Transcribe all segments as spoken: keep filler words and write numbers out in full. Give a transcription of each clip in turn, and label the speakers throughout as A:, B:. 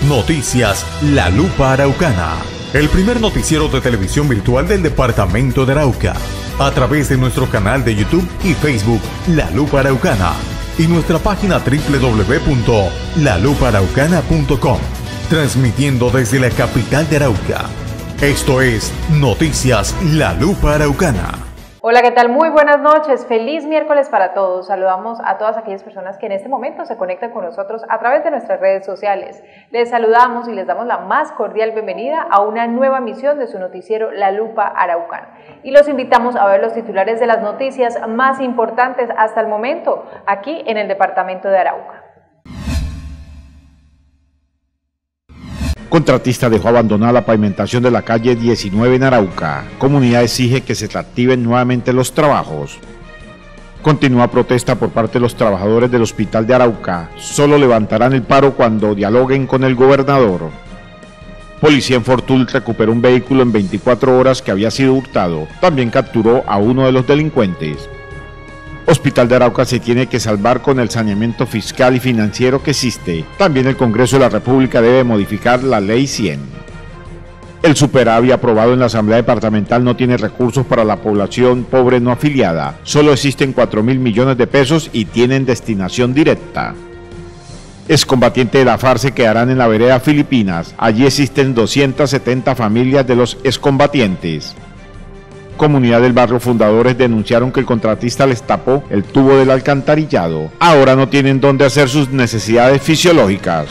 A: Noticias La Lupa Araucana, el primer noticiero de televisión virtual del departamento de Arauca, a través de nuestro canal de YouTube y Facebook La Lupa Araucana y nuestra página doble u doble u doble u punto la lupa araucana punto com, transmitiendo desde la capital de Arauca. Esto es Noticias La Lupa Araucana.
B: Hola, ¿qué tal? Muy buenas noches, feliz miércoles para todos. Saludamos a todas aquellas personas que en este momento se conectan con nosotros a través de nuestras redes sociales. Les saludamos y les damos la más cordial bienvenida a una nueva emisión de su noticiero La Lupa Araucana. Y los invitamos a ver los titulares de las noticias más importantes hasta el momento, aquí en el departamento de Arauca.
C: Contratista dejó abandonada la pavimentación de la calle diecinueve en Arauca. Comunidad exige que se reactiven nuevamente los trabajos. Continúa protesta por parte de los trabajadores del Hospital de Arauca. Solo levantarán el paro cuando dialoguen con el gobernador. Policía en Fortul recuperó un vehículo en veinticuatro horas que había sido hurtado. También capturó a uno de los delincuentes. Hospital de Arauca se tiene que salvar con el saneamiento fiscal y financiero que existe. También el Congreso de la República debe modificar la Ley cien. El superávit aprobado en la Asamblea Departamental no tiene recursos para la población pobre no afiliada. Solo existen cuatro mil millones de pesos y tienen destinación directa. Excombatientes de la FARC se quedarán en la vereda Filipinas. Allí existen doscientas setenta familias de los excombatientes. Comunidad del barrio Fundadores denunciaron que el contratista les tapó el tubo del alcantarillado. Ahora no tienen dónde hacer sus necesidades fisiológicas.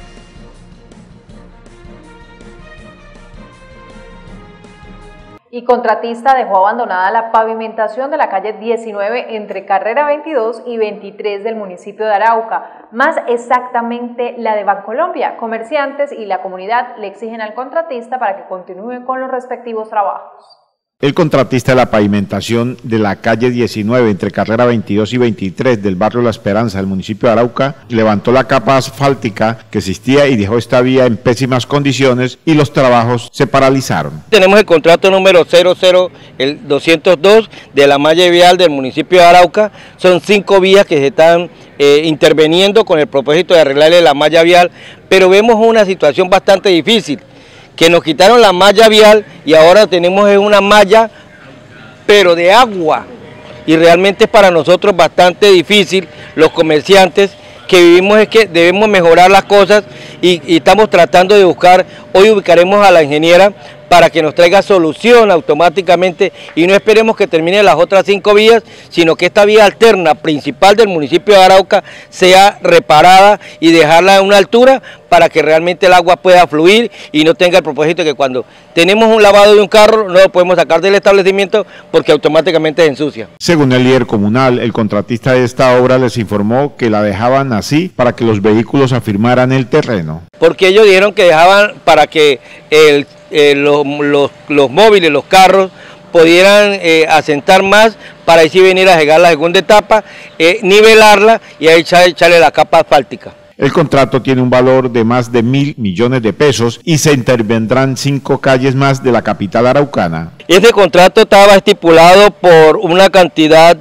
B: Y contratista dejó abandonada la pavimentación de la calle diecinueve entre Carrera veintidós y veintitrés del municipio de Arauca, más exactamente la de Bancolombia. Comerciantes y la comunidad le exigen al contratista para que continúe con los respectivos trabajos.
C: El contratista de la pavimentación de la calle diecinueve entre Carrera veintidós y veintitrés del barrio La Esperanza del municipio de Arauca levantó la capa asfáltica que existía y dejó esta vía en pésimas condiciones y los trabajos se paralizaron.
D: Tenemos el contrato número cero cero doscientos dos de la malla vial del municipio de Arauca. Son cinco vías que se están eh, interviniendo con el propósito de arreglarle la malla vial, pero vemos una situación bastante difícil, que nos quitaron la malla vial y ahora tenemos una malla pero de agua, y realmente es para nosotros bastante difícil, los comerciantes que vivimos, es que debemos mejorar las cosas y, y estamos tratando de buscar, hoy ubicaremos a la ingeniera para que nos traiga solución automáticamente y no esperemos que termine las otras cinco vías, sino que esta vía alterna principal del municipio de Arauca sea reparada y dejarla a una altura para que realmente el agua pueda fluir y no tenga el propósito de que cuando tenemos un lavado de un carro no lo podemos sacar del establecimiento porque automáticamente se ensucia.
C: Según el líder comunal, el contratista de esta obra les informó que la dejaban así para que los vehículos afirmaran el terreno.
D: Porque ellos dijeron que dejaban para que el Eh, los, los, los móviles, los carros, pudieran eh, asentar más para así venir a llegar la segunda etapa, eh, nivelarla y ahí echarle, echarle la capa asfáltica.
C: El contrato tiene un valor de más de mil millones de pesos y se intervendrán cinco calles más de la capital araucana.
D: Este contrato estaba estipulado por una cantidad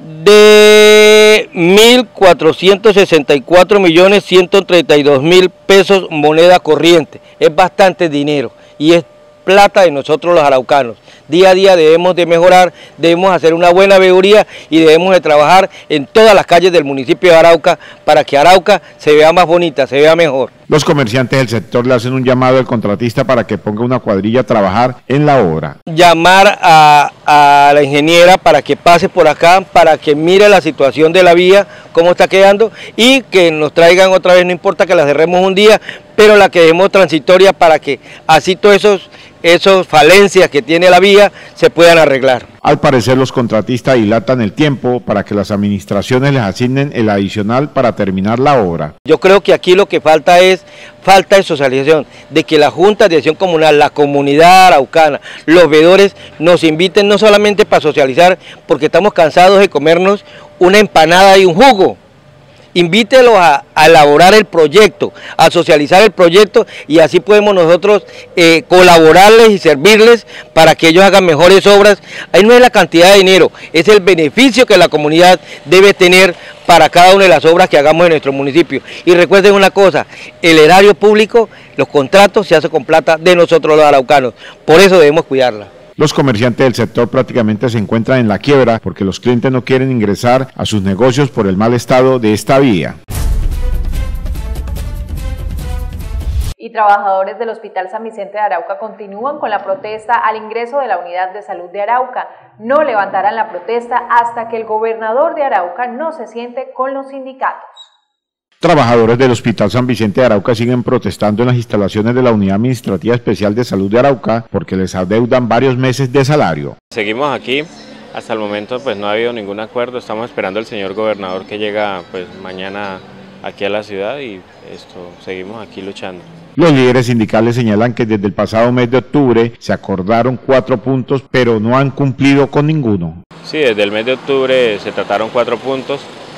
D: de mil cuatrocientos sesenta y cuatro millones ciento treinta y dos mil pesos moneda corriente. Es bastante dinero y es plata de nosotros los araucanos. Día a día debemos de mejorar, debemos hacer una buena veeduría y debemos de trabajar en todas las calles del municipio de Arauca para que Arauca se vea más bonita, se vea mejor.
C: Los comerciantes del sector le hacen un llamado al contratista para que ponga una cuadrilla a trabajar en la obra.
D: Llamar a, a la ingeniera para que pase por acá, para que mire la situación de la vía, cómo está quedando y que nos traigan otra vez, no importa que la cerremos un día, pero la que dejemos transitoria para que así todos esos esas falencias que tiene la vía se puedan arreglar.
C: Al parecer los contratistas dilatan el tiempo para que las administraciones les asignen el adicional para terminar la obra.
D: Yo creo que aquí lo que falta es falta de socialización, de que la Junta de Acción Comunal, la comunidad araucana, los veedores nos inviten no solamente para socializar, porque estamos cansados de comernos una empanada y un jugo. invítelos a, a elaborar el proyecto, a socializar el proyecto y así podemos nosotros eh, colaborarles y servirles para que ellos hagan mejores obras. Ahí no es la cantidad de dinero, es el beneficio que la comunidad debe tener para cada una de las obras que hagamos en nuestro municipio. Y recuerden una cosa, el erario público, los contratos se hacen con plata de nosotros los araucanos, por eso debemos cuidarla.
C: Los comerciantes del sector prácticamente se encuentran en la quiebra porque los clientes no quieren ingresar a sus negocios por el mal estado de esta vía.
B: Y trabajadores del Hospital San Vicente de Arauca continúan con la protesta al ingreso de la Unidad de Salud de Arauca. No levantarán la protesta hasta que el gobernador de Arauca no se siente con los sindicatos.
C: Trabajadores del Hospital San Vicente de Arauca siguen protestando en las instalaciones de la Unidad Administrativa Especial de Salud de Arauca porque les adeudan varios meses de salario.
E: Seguimos aquí, hasta el momento pues no ha habido ningún acuerdo, estamos esperando al señor gobernador que llega pues mañana aquí a la ciudad y esto seguimos aquí luchando.
C: Los líderes sindicales señalan que desde el pasado mes de octubre se acordaron cuatro puntos, pero no han cumplido con ninguno.
E: Sí, desde el mes de octubre se trataron cuatro puntos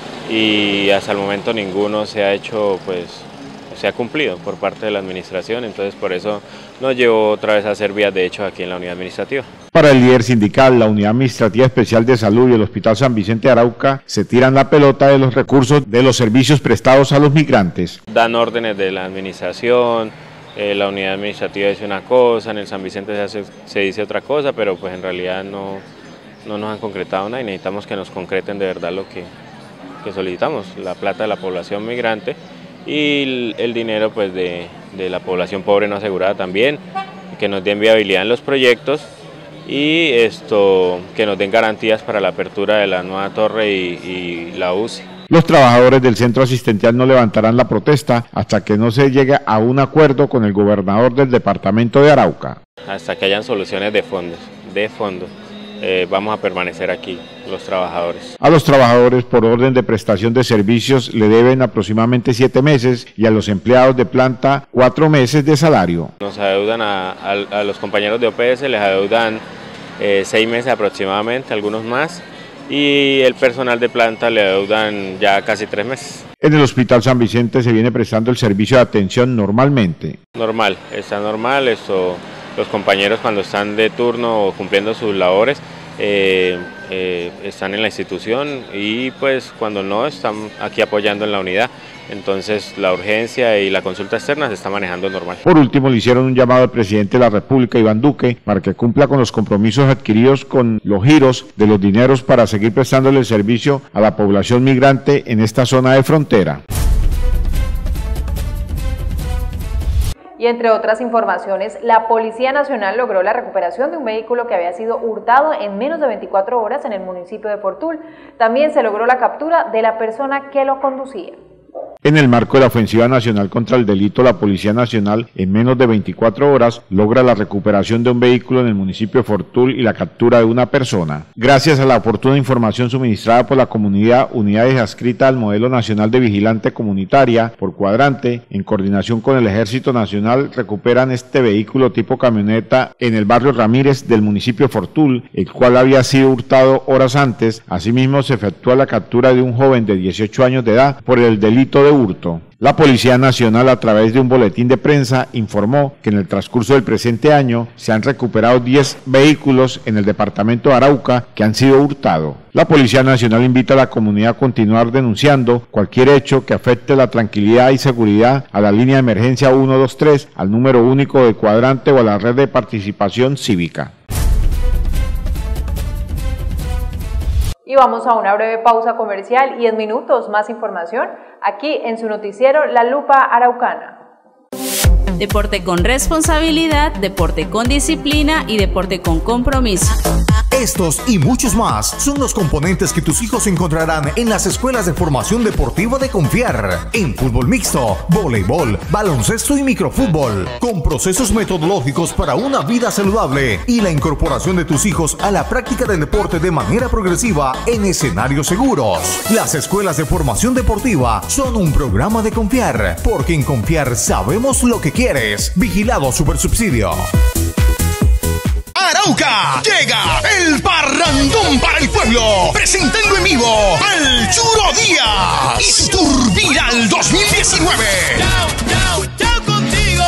E: y hasta el momento ninguno se ha hecho, pues, se ha cumplido por parte de la administración, entonces por eso nos llevó otra vez a hacer vías de hecho aquí en la unidad administrativa.
C: Para el líder sindical, la Unidad Administrativa Especial de Salud y el Hospital San Vicente de Arauca se tiran la pelota de los recursos de los servicios prestados a los migrantes.
E: Dan órdenes de la administración, eh, la unidad administrativa dice una cosa, en el San Vicente se, hace, se dice otra cosa, pero pues en realidad no, no nos han concretado nada y necesitamos que nos concreten de verdad lo que, que solicitamos, la plata de la población migrante y el, el dinero pues de, de la población pobre no asegurada también, que nos den viabilidad en los proyectos y esto que nos den garantías para la apertura de la nueva torre y, y la U C I.
C: Los trabajadores del centro asistencial no levantarán la protesta hasta que no se llegue a un acuerdo con el gobernador del departamento de Arauca.
E: Hasta que hayan soluciones de fondos, de fondo, eh, vamos a permanecer aquí los trabajadores.
C: A los trabajadores por orden de prestación de servicios le deben aproximadamente siete meses y a los empleados de planta cuatro meses de salario.
E: Nos adeudan a, a, a los compañeros de O P S, les adeudan eh, seis meses aproximadamente, algunos más. Y el personal de planta le adeudan ya casi tres meses.
C: En el Hospital San Vicente se viene prestando el servicio de atención normalmente.
E: Normal, está normal, esto, los compañeros cuando están de turno o cumpliendo sus labores eh, eh, están en la institución y pues cuando no están aquí apoyando en la unidad. Entonces la urgencia y la consulta externa se está manejando normal.
C: Por último, le hicieron un llamado al presidente de la República, Iván Duque, para que cumpla con los compromisos adquiridos con los giros de los dineros para seguir prestándole el servicio a la población migrante en esta zona de frontera.
B: Y entre otras informaciones, la Policía Nacional logró la recuperación de un vehículo que había sido hurtado en menos de veinticuatro horas en el municipio de Fortul. También se logró la captura de la persona que lo conducía.
C: En el marco de la ofensiva nacional contra el delito, la Policía Nacional en menos de veinticuatro horas logra la recuperación de un vehículo en el municipio de Fortul y la captura de una persona. Gracias a la oportuna información suministrada por la comunidad, unidades adscritas al Modelo Nacional de Vigilante Comunitaria por cuadrante, en coordinación con el Ejército Nacional, recuperan este vehículo tipo camioneta en el barrio Ramírez del municipio de Fortul, el cual había sido hurtado horas antes. Asimismo, se efectúa la captura de un joven de dieciocho años de edad por el delito de hurto. La Policía Nacional, a través de un boletín de prensa, informó que en el transcurso del presente año se han recuperado diez vehículos en el departamento de Arauca que han sido hurtados. La Policía Nacional invita a la comunidad a continuar denunciando cualquier hecho que afecte la tranquilidad y seguridad a la línea de emergencia uno dos tres, al número único de cuadrante o a la red de participación cívica.
B: Y vamos a una breve pausa comercial y en minutos más información aquí en su noticiero La Lupa Araucana.
F: Deporte con responsabilidad, deporte con disciplina y deporte con compromiso.
G: Estos y muchos más son los componentes que tus hijos encontrarán en las escuelas de formación deportiva de Confiar, en fútbol mixto, voleibol, baloncesto y microfútbol, con procesos metodológicos para una vida saludable y la incorporación de tus hijos a la práctica del deporte de manera progresiva en escenarios seguros. Las escuelas de formación deportiva son un programa de Confiar, porque en Confiar sabemos lo que quieres. Vigilado Supersubsidio.
H: Arauca llega el parrandón para el pueblo, presentando en vivo al Churo Díaz y su Tour Viral dos mil diecinueve.
I: Chao, chao, chao contigo.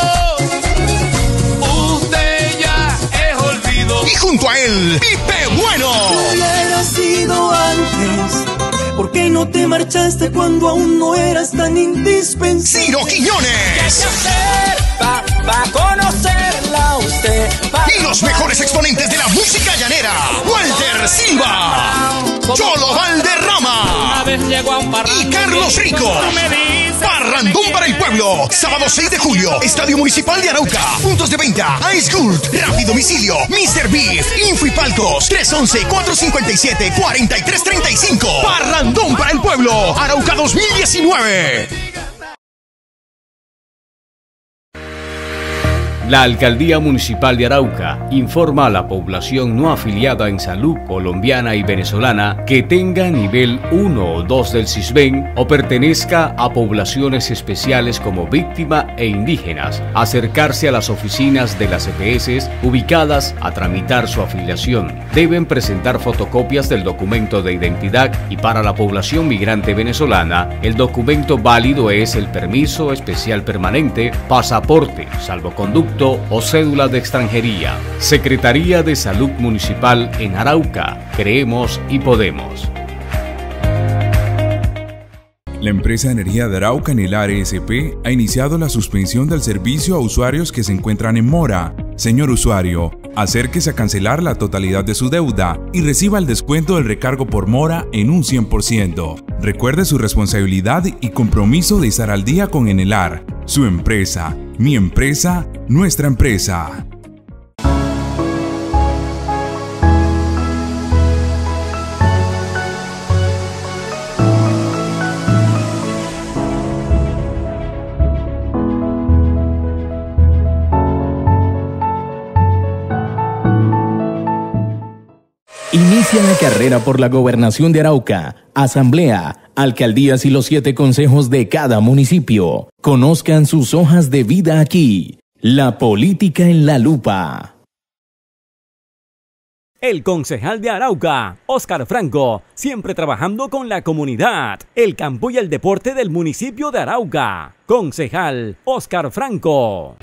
I: Usted ya es olvido.
H: Y junto a él, Pipe Bueno.
J: Si hubieras sido antes, ¿por qué no te marchaste cuando aún no eras tan indispensable?
H: Ciro Quiñones.
I: ¿Qué hay que hacer pa, pa conocerla a usted? Pa
H: y los mejores exponentes de la música llanera, Walter Silva, Cholo Valderrama y Carlos Rico. Parrandón para el pueblo, sábado seis de julio, Estadio Municipal de Arauca. Puntos de venta, Ice Gold, Rápido Domicilio, mister Beef, Info y Palcos, tres once, cuatro cinco siete, cuatro tres tres cinco. Parrandón para el pueblo, Arauca dos mil diecinueve.
K: La Alcaldía Municipal de Arauca informa a la población no afiliada en salud colombiana y venezolana que tenga nivel uno o dos del CISBEN o pertenezca a poblaciones especiales como víctima e indígenas, acercarse a las oficinas de las E P S ubicadas a tramitar su afiliación. Deben presentar fotocopias del documento de identidad y para la población migrante venezolana, el documento válido es el permiso especial permanente, pasaporte, salvoconducto o cédula de extranjería. Secretaría de Salud Municipal en Arauca. Creemos y podemos.
L: La empresa de energía de Arauca, Nelar S P, ha iniciado la suspensión del servicio a usuarios que se encuentran en mora. Señor usuario, acérquese a cancelar la totalidad de su deuda y reciba el descuento del recargo por mora en un cien por ciento. Recuerde su responsabilidad y compromiso de estar al día con Enelar, su empresa, mi empresa, nuestra empresa.
M: Inicia la carrera por la gobernación de Arauca, asamblea, alcaldías y los siete consejos de cada municipio. Conozcan sus hojas de vida aquí. La política en la lupa.
N: El concejal de Arauca, Óscar Franco, siempre trabajando con la comunidad, el campo y el deporte del municipio de Arauca. Concejal Óscar Franco.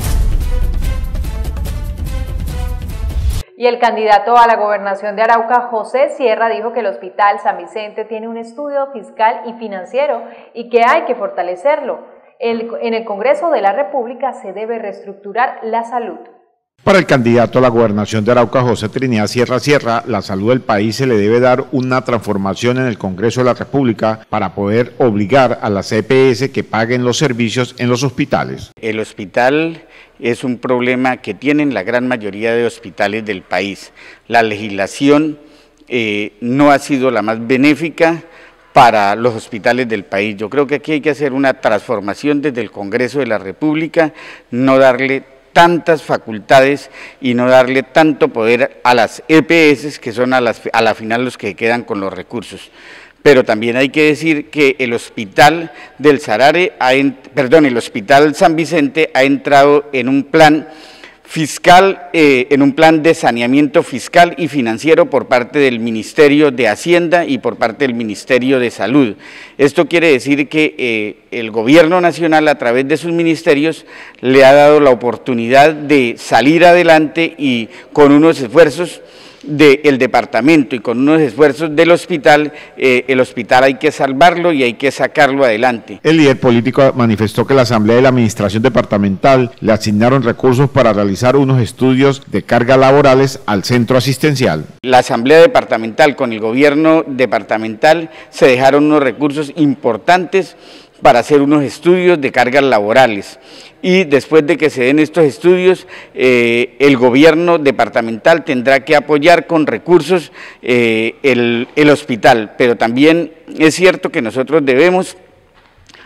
B: Y el candidato a la gobernación de Arauca, José Sierra, dijo que el Hospital San Vicente tiene un estudio fiscal y financiero y que hay que fortalecerlo. El, en el Congreso de la República se debe reestructurar la salud.
C: Para el candidato a la gobernación de Arauca, José Trinidad Sierra Sierra, la salud del país se le debe dar una transformación en el Congreso de la República para poder obligar a las E P S que paguen los servicios en los hospitales.
O: El hospital es un problema que tienen la gran mayoría de hospitales del país. La legislación eh, no ha sido la más benéfica para los hospitales del país. Yo creo que aquí hay que hacer una transformación desde el Congreso de la República, no darle tantas facultades y no darle tanto poder a las E P S, que son a, las, a la final los que quedan con los recursos. Pero también hay que decir que el hospital del Sarare, ha, perdón, el hospital San Vicente ha entrado en un plan fiscal, eh, en un plan de saneamiento fiscal y financiero por parte del Ministerio de Hacienda y por parte del Ministerio de Salud. Esto quiere decir que eh, el gobierno nacional a través de sus ministerios le ha dado la oportunidad de salir adelante y con unos esfuerzos del departamento y con unos esfuerzos del hospital, eh, el hospital hay que salvarlo y hay que sacarlo adelante.
C: El líder político manifestó que la Asamblea de la Administración Departamental le asignaron recursos para realizar unos estudios de cargas laborales al centro asistencial.
O: La Asamblea Departamental con el gobierno departamental se dejaron unos recursos importantes para hacer unos estudios de cargas laborales. Y después de que se den estos estudios, eh, el gobierno departamental tendrá que apoyar con recursos eh, el, el hospital, pero también es cierto que nosotros debemos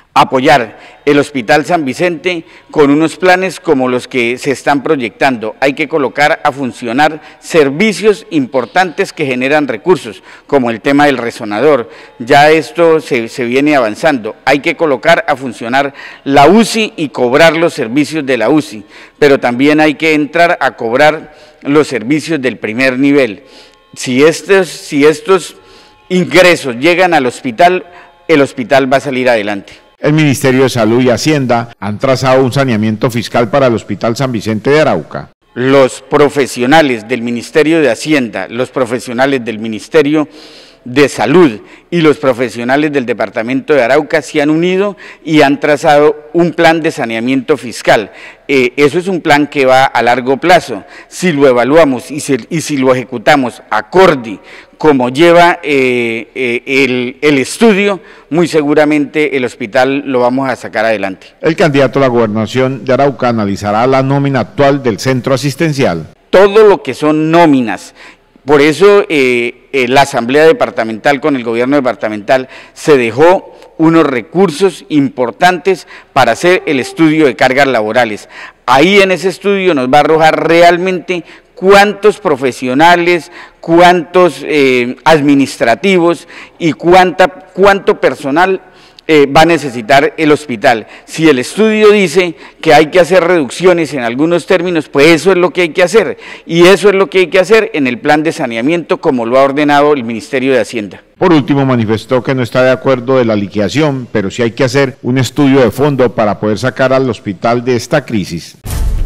O: apoyar el Hospital San Vicente con unos planes como los que se están proyectando. Hay que colocar a funcionar servicios importantes que generan recursos, como el tema del resonador. Ya esto se, se viene avanzando. Hay que colocar a funcionar la U C I y cobrar los servicios de la U C I, pero también hay que entrar a cobrar los servicios del primer nivel. Si estos, si estos ingresos llegan al hospital, el hospital va a salir adelante.
C: El Ministerio de Salud y Hacienda han trazado un saneamiento fiscal para el Hospital San Vicente de Arauca.
O: Los profesionales del Ministerio de Hacienda, los profesionales del Ministerio de Salud y los profesionales del Departamento de Arauca se han unido y han trazado un plan de saneamiento fiscal. Eh, eso es un plan que va a largo plazo. Si lo evaluamos y, se, y si lo ejecutamos acorde como lleva eh, eh, el, el estudio, muy seguramente el hospital lo vamos a sacar adelante.
C: El candidato a la gobernación de Arauca analizará la nómina actual del centro asistencial.
O: Todo lo que son nóminas. Por eso eh, eh, la Asamblea Departamental con el gobierno departamental se dejó unos recursos importantes para hacer el estudio de cargas laborales. Ahí en ese estudio nos va a arrojar realmente cuántos profesionales, cuántos eh, administrativos y cuánta, cuánto personal Eh, va a necesitar el hospital. Si el estudio dice que hay que hacer reducciones en algunos términos, pues eso es lo que hay que hacer, y eso es lo que hay que hacer en el plan de saneamiento como lo ha ordenado el Ministerio de Hacienda.
C: Por último, manifestó que no está de acuerdo de la liquidación, pero sí hay que hacer un estudio de fondo para poder sacar al hospital de esta crisis.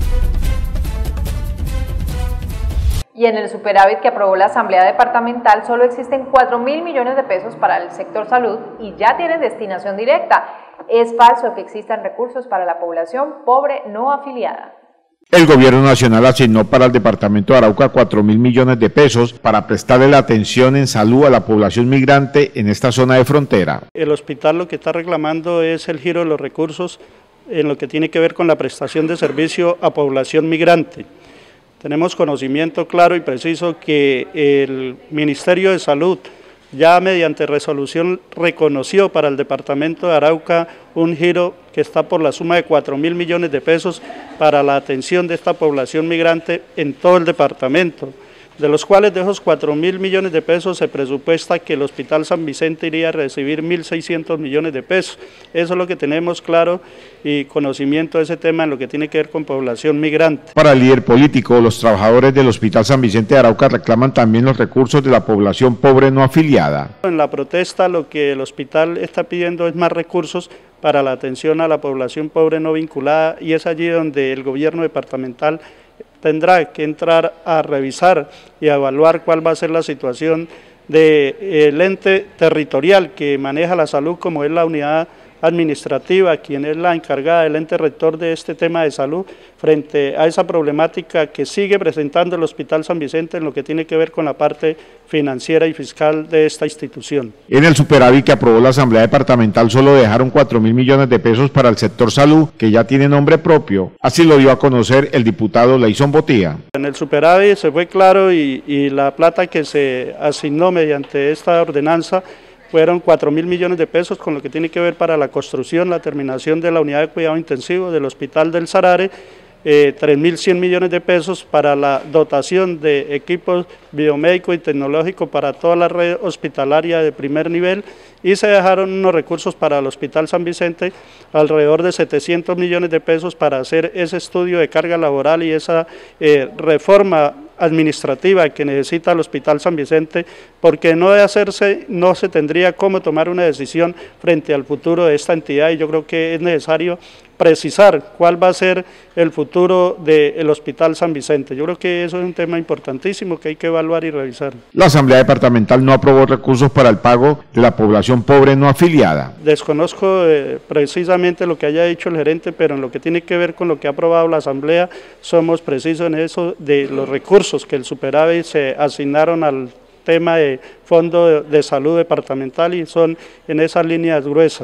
B: Y en el superávit que aprobó la Asamblea Departamental solo existen cuatro mil millones de pesos para el sector salud y ya tienen destinación directa. Es falso que existan recursos para la población pobre no afiliada.
C: El gobierno nacional asignó para el departamento de Arauca cuatro mil millones de pesos para prestarle la atención en salud a la población migrante en esta zona de frontera.
P: El hospital lo que está reclamando es el giro de los recursos en lo que tiene que ver con la prestación de servicio a población migrante. Tenemos conocimiento claro y preciso que el Ministerio de Salud ya mediante resolución reconoció para el departamento de Arauca un giro que está por la suma de cuatro mil millones de pesos para la atención de esta población migrante en todo el departamento, de los cuales de esos cuatro mil millones de pesos se presupuesta que el Hospital San Vicente iría a recibir mil seiscientos millones de pesos. Eso es lo que tenemos claro y conocimiento de ese tema en lo que tiene que ver con población migrante.
C: Para el líder político, los trabajadores del Hospital San Vicente de Arauca reclaman también los recursos de la población pobre no afiliada.
P: En la protesta lo que el hospital está pidiendo es más recursos para la atención a la población pobre no vinculada, y es allí donde el gobierno departamental tendrá que entrar a revisar y a evaluar cuál va a ser la situación del ente territorial que maneja la salud, como es la unidad administrativa, quien es la encargada del ente rector de este tema de salud, frente a esa problemática que sigue presentando el Hospital San Vicente en lo que tiene que ver con la parte financiera y fiscal de esta institución.
C: En el superávit que aprobó la Asamblea Departamental solo dejaron cuatro mil millones de pesos para el sector salud, que ya tiene nombre propio, así lo dio a conocer el diputado Leison Botía.
P: En el superávit se fue claro y, y la plata que se asignó mediante esta ordenanza fueron cuatro mil millones de pesos con lo que tiene que ver para la construcción, la terminación de la unidad de cuidado intensivo del Hospital del Sarare, eh, tres mil cien millones de pesos para la dotación de equipos biomédicos y tecnológicos para toda la red hospitalaria de primer nivel, y se dejaron unos recursos para el Hospital San Vicente, alrededor de setecientos millones de pesos para hacer ese estudio de carga laboral y esa eh, reforma administrativa que necesita el Hospital San Vicente, porque no de hacerse, no se tendría cómo tomar una decisión frente al futuro de esta entidad, y yo creo que es necesario precisar cuál va a ser el futuro del Hospital San Vicente. Yo creo que eso es un tema importantísimo que hay que evaluar y revisar.
C: La Asamblea Departamental no aprobó recursos para el pago de la población pobre no afiliada.
P: Desconozco eh, precisamente lo que haya dicho el gerente, pero en lo que tiene que ver con lo que ha aprobado la Asamblea, somos precisos en eso de los recursos que el superávit se asignaron al tema de Fondo de Salud Departamental, y son en esas líneas gruesas.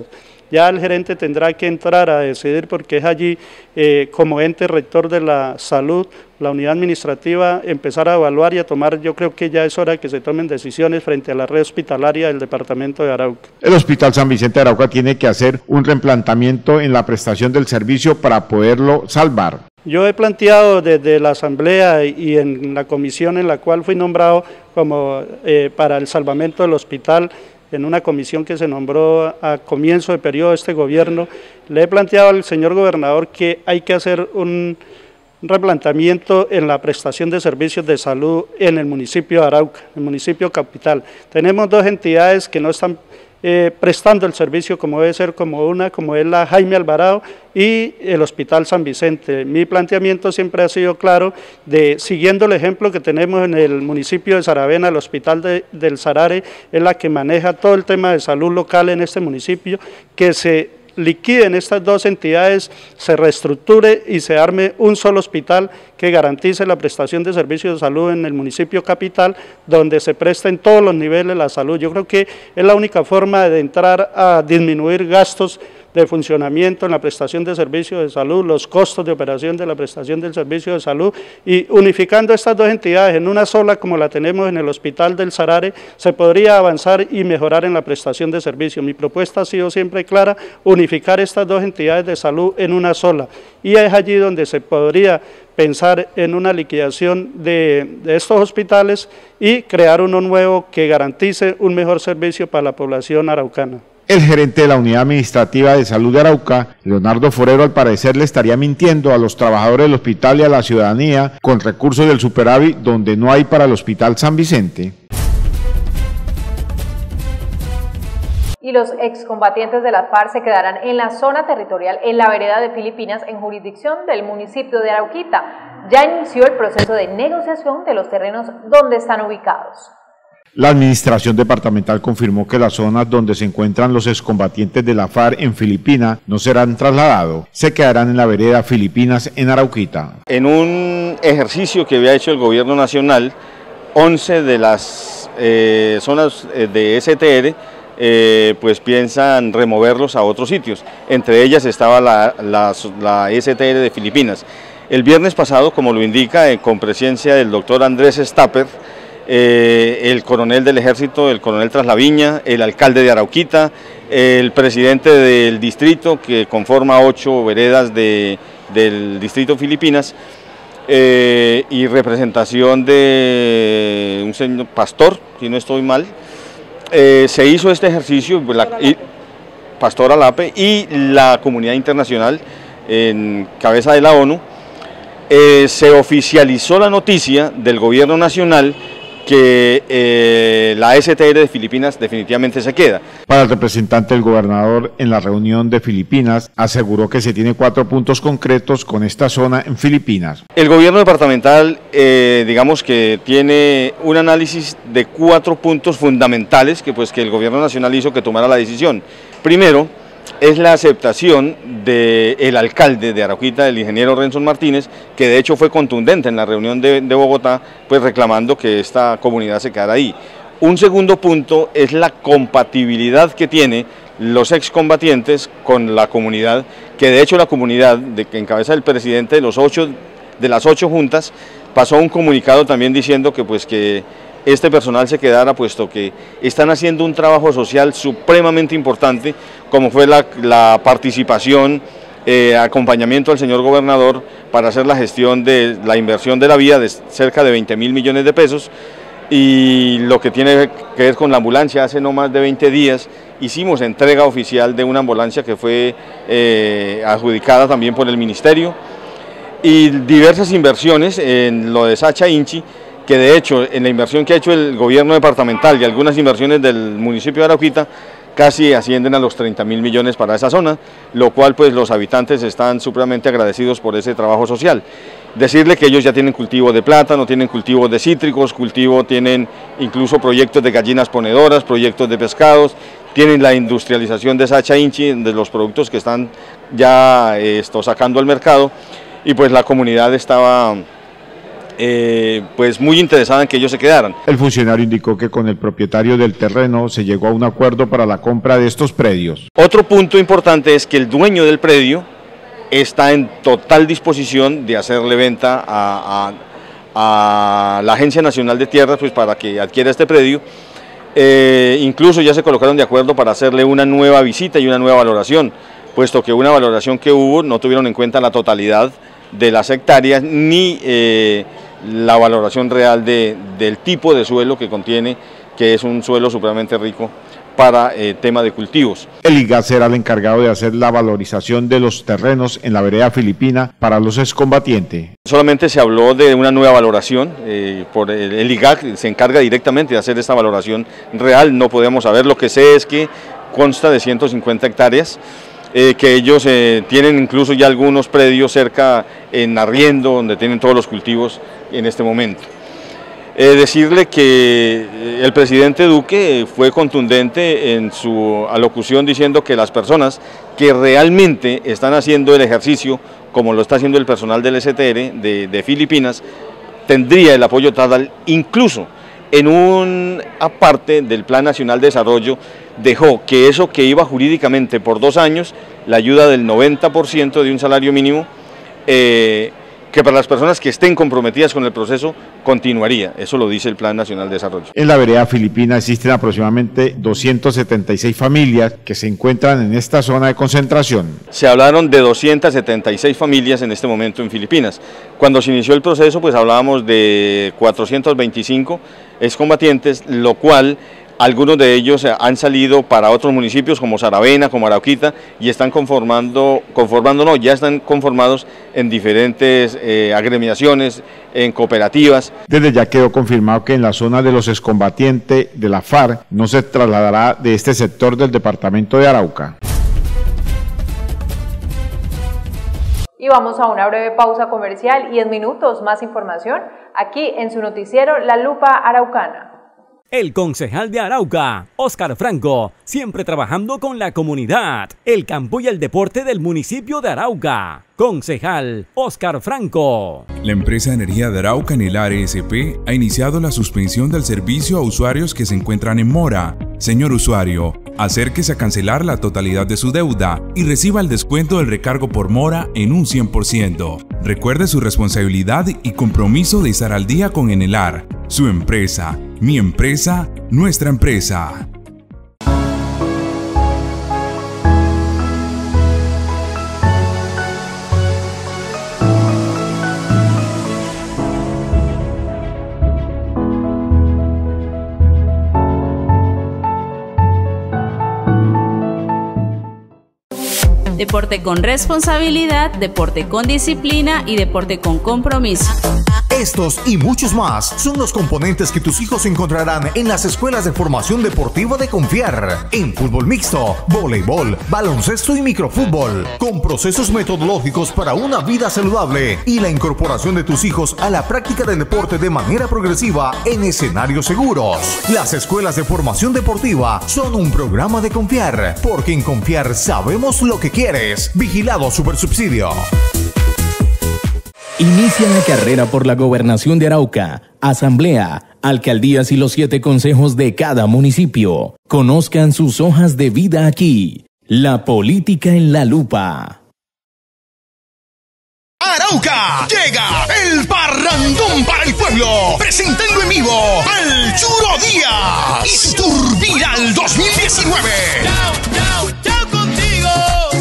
P: ya el gerente tendrá que entrar a decidir porque es allí eh, como ente rector de la salud, la unidad administrativa, empezar a evaluar y a tomar, yo creo que ya es hora que se tomen decisiones frente a la red hospitalaria del departamento de Arauca.
C: El Hospital San Vicente de Arauca tiene que hacer un replanteamiento en la prestación del servicio para poderlo salvar.
P: Yo he planteado desde la asamblea y en la comisión en la cual fui nombrado como eh, para el salvamento del hospital, en una comisión que se nombró a comienzo de periodo de este gobierno, le he planteado al señor gobernador que hay que hacer un replanteamiento en la prestación de servicios de salud en el municipio de Arauca, el municipio capital. Tenemos dos entidades que no están Eh, prestando el servicio como debe ser, como una, como es la Jaime Alvarado y el Hospital San Vicente. Mi planteamiento siempre ha sido claro de, siguiendo el ejemplo que tenemos en el municipio de Saravena, el Hospital de, del Sarare es la que maneja todo el tema de salud local en este municipio, que se liquiden estas dos entidades, se reestructure y se arme un solo hospital que garantice la prestación de servicios de salud en el municipio capital, donde se presta en todos los niveles la salud. Yo creo que es la única forma de entrar a disminuir gastos de funcionamiento en la prestación de servicios de salud, los costos de operación de la prestación del servicio de salud, y unificando estas dos entidades en una sola como la tenemos en el Hospital del Sarare, se podría avanzar y mejorar en la prestación de servicios. Mi propuesta ha sido siempre clara, unificar estas dos entidades de salud en una sola, y es allí donde se podría pensar en una liquidación de, de estos hospitales y crear uno nuevo que garantice un mejor servicio para la población araucana.
C: El gerente de la Unidad Administrativa de Salud de Arauca, Leonardo Forero, al parecer le estaría mintiendo a los trabajadores del hospital y a la ciudadanía con recursos del superávit donde no hay para el Hospital San Vicente.
B: Y los excombatientes de las FARC se quedarán en la zona territorial en la vereda de Filipinas, en jurisdicción del municipio de Arauquita. Ya inició el proceso de negociación de los terrenos donde están ubicados.
C: La administración departamental confirmó que las zonas donde se encuentran los excombatientes de la FARC en Filipinas no serán trasladados, se quedarán en la vereda Filipinas en Arauquita.
Q: En un ejercicio que había hecho el gobierno nacional, once de las eh, zonas de S T R eh, pues piensan removerlos a otros sitios, entre ellas estaba la, la, la S T R de Filipinas. El viernes pasado, como lo indica, eh, con presencia del doctor Andrés Stapper, Eh, el coronel del ejército, el coronel Traslaviña, el alcalde de Arauquita, el presidente del distrito que conforma ocho veredas de, del distrito Filipinas eh, y representación de un señor pastor, si no estoy mal, eh, se hizo este ejercicio, la, y, Pastor Alape y la comunidad internacional en cabeza de la ONU, eh, se oficializó la noticia del gobierno nacional que eh, la S T R de Filipinas definitivamente se queda.
C: Para el representante del gobernador en la reunión de Filipinas, aseguró que se tiene cuatro puntos concretos con esta zona en Filipinas.
Q: El gobierno departamental, eh, digamos que tiene un análisis de cuatro puntos fundamentales que, pues, que el gobierno nacional hizo que tomara la decisión. Primero, es la aceptación del alcalde de Arauquita, el ingeniero Renson Martínez, que de hecho fue contundente en la reunión de, de Bogotá, pues reclamando que esta comunidad se quedara ahí. Un segundo punto es la compatibilidad que tiene los excombatientes con la comunidad, que de hecho la comunidad de que encabeza el presidente de, los ocho, de las ocho juntas pasó un comunicado también diciendo que pues que este personal se quedara, puesto que están haciendo un trabajo social supremamente importante, como fue la, la participación, eh, acompañamiento al señor gobernador para hacer la gestión de la inversión de la vía de cerca de veinte mil millones de pesos, y lo que tiene que ver con la ambulancia. Hace no más de veinte días hicimos entrega oficial de una ambulancia que fue eh, adjudicada también por el ministerio, y diversas inversiones en lo de Sacha Inchi, que de hecho en la inversión que ha hecho el gobierno departamental y algunas inversiones del municipio de Arauquita casi ascienden a los treinta mil millones para esa zona, lo cual pues los habitantes están supremamente agradecidos por ese trabajo social. Decirle que ellos ya tienen cultivo de plátano, tienen cultivos de cítricos, cultivo, tienen incluso proyectos de gallinas ponedoras, proyectos de pescados, tienen la industrialización de Sacha Inchi, de los productos que están ya eh, esto, sacando al mercado, y pues la comunidad estaba eh, pues muy interesada en que ellos se quedaran.
C: El funcionario indicó que con el propietario del terreno se llegó a un acuerdo para la compra de estos predios.
Q: Otro punto importante es que el dueño del predio está en total disposición de hacerle venta a, a, a la Agencia Nacional de Tierras, pues para que adquiera este predio. Eh, incluso ya se colocaron de acuerdo para hacerle una nueva visita y una nueva valoración, puesto que una valoración que hubo no tuvieron en cuenta la totalidad de las hectáreas ni eh, la valoración real de, del tipo de suelo que contiene, que es un suelo supremamente rico para eh, tema de cultivos.
C: El I G A será el encargado de hacer la valorización de los terrenos en la vereda filipina para los excombatientes.
Q: Solamente se habló de una nueva valoración, eh, por el, el I G A se encarga directamente de hacer esta valoración real, no podemos saber, lo que sé es que consta de ciento cincuenta hectáreas, eh, que ellos eh, tienen incluso ya algunos predios cerca en arriendo, donde tienen todos los cultivos en este momento. Eh, decirle que el presidente Duque fue contundente en su alocución diciendo que las personas que realmente están haciendo el ejercicio, como lo está haciendo el personal del S T R de, de Filipinas, tendría el apoyo total, incluso en una parte del Plan Nacional de Desarrollo dejó que eso que iba jurídicamente por dos años, la ayuda del noventa por ciento de un salario mínimo, eh, que para las personas que estén comprometidas con el proceso continuaría, eso lo dice el Plan Nacional de Desarrollo.
C: En la vereda filipina existen aproximadamente doscientas setenta y seis familias que se encuentran en esta zona de concentración.
Q: Se hablaron de doscientas setenta y seis familias en este momento en Filipinas. Cuando se inició el proceso, pues hablábamos de cuatrocientos veinticinco excombatientes, lo cual algunos de ellos han salido para otros municipios como Saravena, como Arauquita, y están conformando, conformando no, ya están conformados en diferentes eh, agremiaciones, en cooperativas.
C: Desde ya quedó confirmado que en la zona de los excombatientes de la FARC no se trasladará de este sector del departamento de Arauca.
B: Y vamos a una breve pausa comercial y en minutos más información aquí en su noticiero La Lupa Araucana.
N: El concejal de Arauca, Óscar Franco, siempre trabajando con la comunidad, el campo y el deporte del municipio de Arauca. Concejal Óscar Franco.
L: La empresa de energía de Arauca, Nelar S P, ha iniciado la suspensión del servicio a usuarios que se encuentran en mora. Señor usuario, acérquese a cancelar la totalidad de su deuda y reciba el descuento del recargo por mora en un cien por ciento. Recuerde su responsabilidad y compromiso de estar al día con Enelar, su empresa, mi empresa, nuestra empresa.
F: Deporte con responsabilidad, deporte con disciplina y deporte con compromiso.
G: Estos y muchos más son los componentes que tus hijos encontrarán en las escuelas de formación deportiva de Confiar, en fútbol mixto, voleibol, baloncesto y microfútbol, con procesos metodológicos para una vida saludable y la incorporación de tus hijos a la práctica del deporte de manera progresiva en escenarios seguros. Las escuelas de formación deportiva son un programa de Confiar, porque en Confiar sabemos lo que quieres. Vigilado Supersubsidio.
M: Inicia la carrera por la gobernación de Arauca, asamblea, alcaldías y los siete consejos de cada municipio. Conozcan sus hojas de vida aquí. La política en la lupa.
H: Arauca, llega el parrandón para el pueblo, presentando en vivo al Churo Díaz y su Tour Viral dos mil diecinueve.
I: Chao, chao, chao contigo.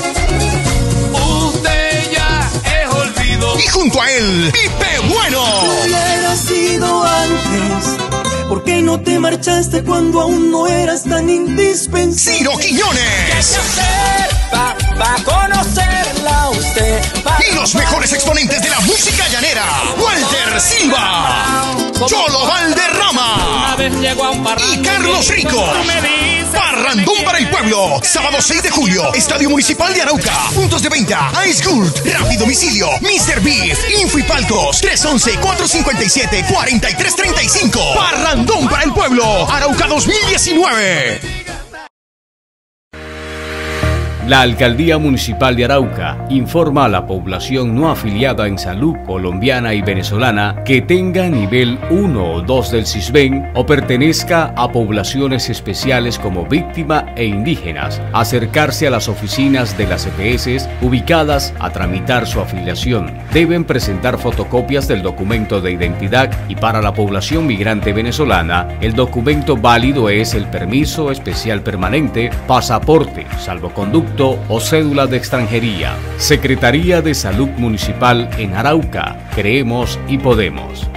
I: Usted ya es olvido.
H: Y junto a él, Pipe Bueno.
J: Si hubieras sido antes, ¿por qué no te marchaste cuando aún no eras tan indispensable?
H: Ciro Quiñones.
I: ¿Qué hacer pa, pa conocerla usted? Pa,
H: y los mejores exponentes de la música llanera, Walter Silva, Cholo Valderrama y Carlos Rico. Parrandón para el pueblo, sábado seis de julio, Estadio Municipal de Arauca. Puntos de venta, Ice Gold, Rápido Domicilio, mister Beef, Info y Palcos, tres once, cuatro cincuenta y siete, cuarenta y tres treinta y cinco. Parrandón para el pueblo, Arauca dos mil diecinueve.
K: La Alcaldía Municipal de Arauca informa a la población no afiliada en salud colombiana y venezolana que tenga nivel uno o dos del CISBEN o pertenezca a poblaciones especiales como víctima e indígenas, acercarse a las oficinas de las E P S ubicadas a tramitar su afiliación. Deben presentar fotocopias del documento de identidad y para la población migrante venezolana, el documento válido es el permiso especial permanente, pasaporte, salvoconducto o cédula de extranjería. Secretaría de Salud Municipal en Arauca. Creemos y podemos.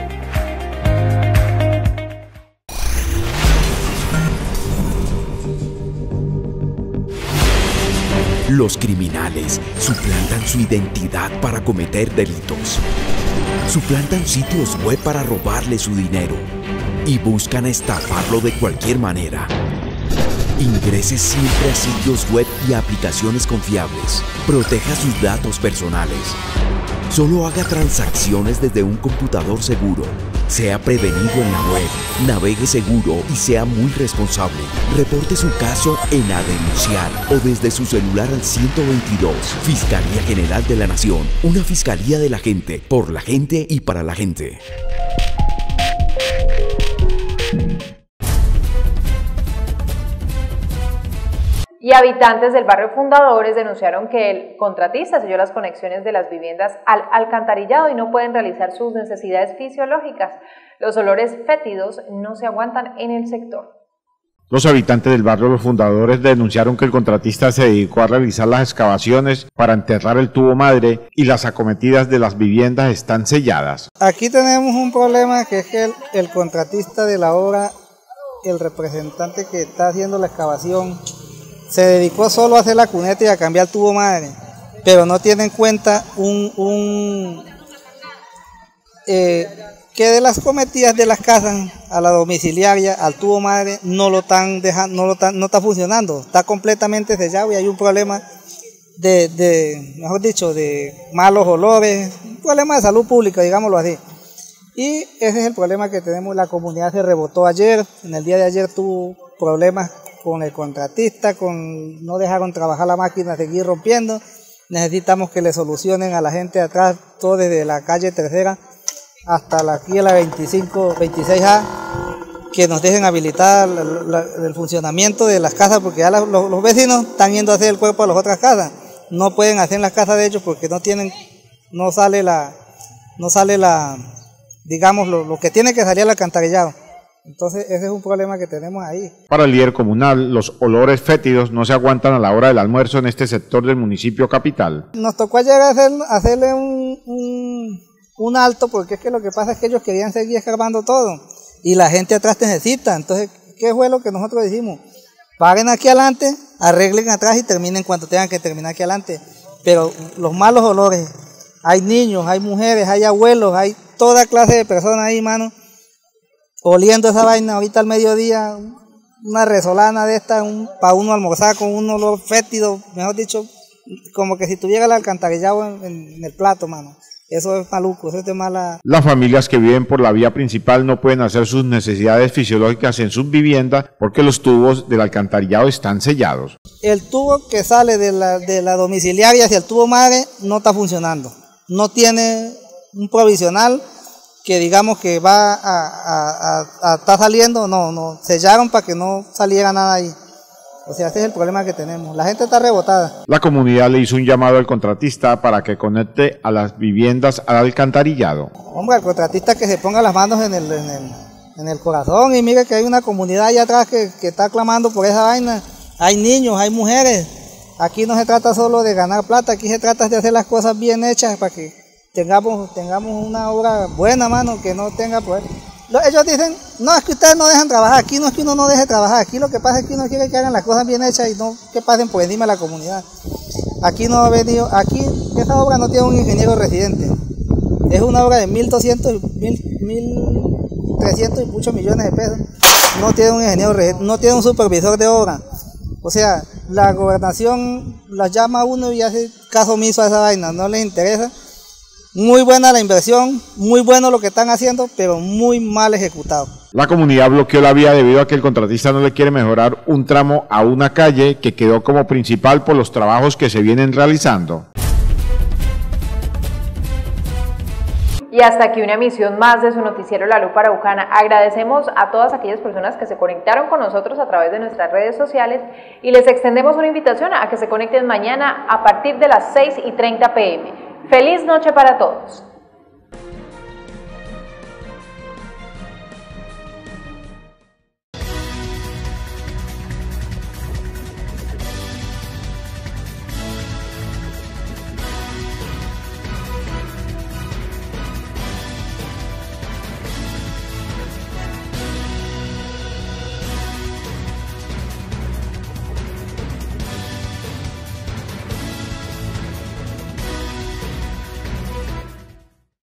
R: Los criminales suplantan su identidad para cometer delitos. Suplantan sitios web para robarle su dinero y buscan estafarlo de cualquier manera. Ingrese siempre a sitios web y aplicaciones confiables. Proteja sus datos personales. Solo haga transacciones desde un computador seguro. Sea prevenido en la web. Navegue seguro y sea muy responsable. Reporte su caso en A Denunciar o desde su celular al ciento veintidós. Fiscalía General de la Nación. Una fiscalía de la gente, por la gente y para la gente.
B: Y habitantes del barrio Fundadores denunciaron que el contratista selló las conexiones de las viviendas al alcantarillado y no pueden realizar sus necesidades fisiológicas. Los olores fétidos no se aguantan en el sector.
C: Los habitantes del barrio Los Fundadores denunciaron que el contratista se dedicó a realizar las excavaciones para enterrar el tubo madre y las acometidas de las viviendas están selladas.
S: Aquí tenemos un problema que es que el, el contratista de la obra, el representante que está haciendo la excavación, se dedicó solo a hacer la cuneta y a cambiar el tubo madre, pero no tiene en cuenta un, un eh, que de las cometidas de las casas a la domiciliaria, al tubo madre, no lo están dejando, no lo están, no está funcionando, está completamente sellado y hay un problema de, de, mejor dicho, de malos olores, un problema de salud pública, digámoslo así. Y ese es el problema que tenemos, la comunidad se rebotó ayer, en el día de ayer tuvo problemas con el contratista, con no dejaron trabajar la máquina, seguir rompiendo. Necesitamos que le solucionen a la gente de atrás, todo desde la calle Tercera hasta la, aquí a la veinticinco, veintiséis A, que nos dejen habilitar la, la, el funcionamiento de las casas, porque ya la, los, los vecinos están yendo a hacer el cuerpo a las otras casas. No pueden hacer en las casas de ellos porque no tienen, no sale la, no sale la, digamos, lo, lo que tiene que salir al alcantarillado. Entonces ese es un problema que tenemos ahí.
C: Para el líder comunal, los olores fétidos no se aguantan a la hora del almuerzo en este sector del municipio capital.
S: Nos tocó llegar a hacer, hacerle un, un, un alto porque es que lo que pasa es que ellos querían seguir escarbando todo y la gente atrás necesita. Entonces, ¿qué fue lo que nosotros dijimos? Paren aquí adelante, arreglen atrás y terminen cuando tengan que terminar aquí adelante. Pero los malos olores, hay niños, hay mujeres, hay abuelos, hay toda clase de personas ahí, mano, oliendo esa vaina ahorita al mediodía, una resolana de esta, un, para uno almorzar con un olor fétido, mejor dicho, como que si tuviera el alcantarillado en, en, en el plato, mano. Eso es maluco, eso es de mala...
C: Las familias que viven por la vía principal no pueden hacer sus necesidades fisiológicas en sus viviendas porque los tubos del alcantarillado están sellados.
S: El tubo que sale de la, de la domiciliaria hacia el tubo madre no está funcionando, no tiene un provisional que digamos que va a, a, a, a estar saliendo, no, no, sellaron para que no saliera nada ahí. O sea, ese es el problema que tenemos, la gente está rebotada.
C: La comunidad le hizo un llamado al contratista para que conecte a las viviendas al alcantarillado.
S: Hombre, al contratista que se ponga las manos en el, en el, en el corazón y mire que hay una comunidad allá atrás que, que está clamando por esa vaina. Hay niños, hay mujeres, aquí no se trata solo de ganar plata, aquí se trata de hacer las cosas bien hechas para que tengamos, tengamos una obra buena, mano, que no tenga pues. Ellos dicen, no, es que ustedes no dejan trabajar, aquí no es que uno no deje trabajar, aquí lo que pasa es que uno quiere que hagan las cosas bien hechas y no que pasen por encima de la comunidad. Aquí no ha venido, aquí esa obra no tiene un ingeniero residente, es una obra de mil doscientos, mil trescientos y muchos millones de pesos, no tiene un ingeniero residente, no tiene un supervisor de obra. O sea, la gobernación las llama a uno y hace caso omiso a esa vaina, no les interesa. Muy buena la inversión, muy bueno lo que están haciendo, pero muy mal ejecutado.
C: La comunidad bloqueó la vía debido a que el contratista no le quiere mejorar un tramo a una calle que quedó como principal por los trabajos que se vienen realizando.
B: Y hasta aquí una emisión más de su noticiero La Lupa Araucana. Agradecemos a todas aquellas personas que se conectaron con nosotros a través de nuestras redes sociales y les extendemos una invitación a que se conecten mañana a partir de las seis y treinta p m Feliz noche para todos.